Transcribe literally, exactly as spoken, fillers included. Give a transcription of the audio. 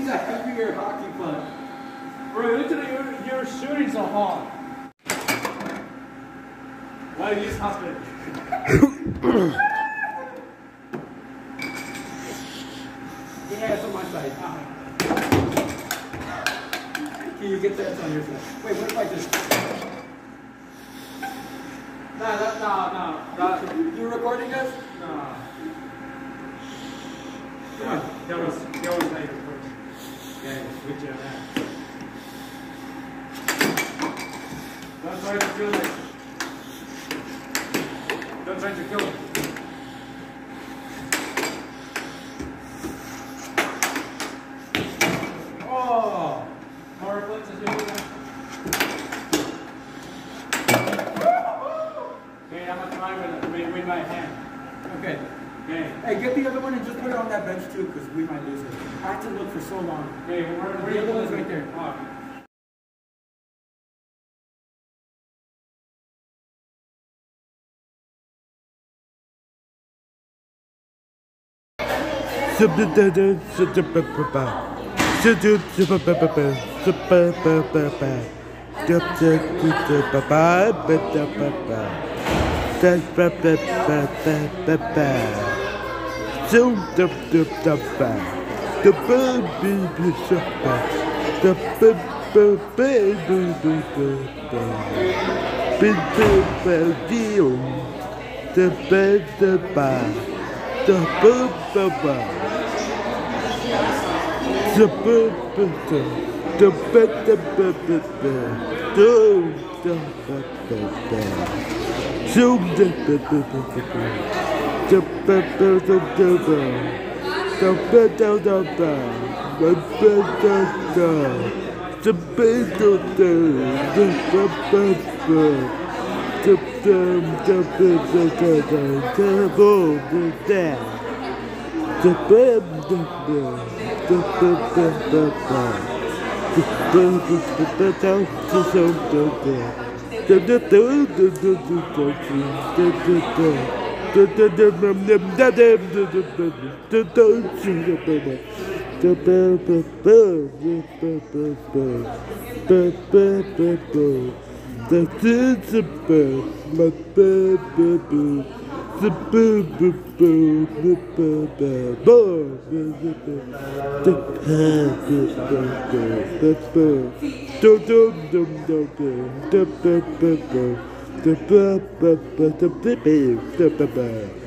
needs a heavier hockey puck. Bro, literally, you're, you're shooting so hard. Why are you husband? Yeah, it's on my side. Uh -huh. Can you get that? It's on your side. Wait, what if I just... No, no, no, no. That, you recording us? no. Yeah, that was, that was like the first. Yeah, switch it around. Don't try to kill it. Don't try to kill it. Oh! More reflex as you do that. Okay, I'm gonna try with, with, with my hand. Okay. Okay. Hey, get the other one and just put it on that bench too, because we might lose it. I had to look for so long. Okay, where, where The you other one's right there. Oh. The